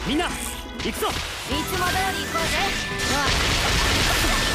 みんな行くぞ。 いつも通り行こうぜ。ノア。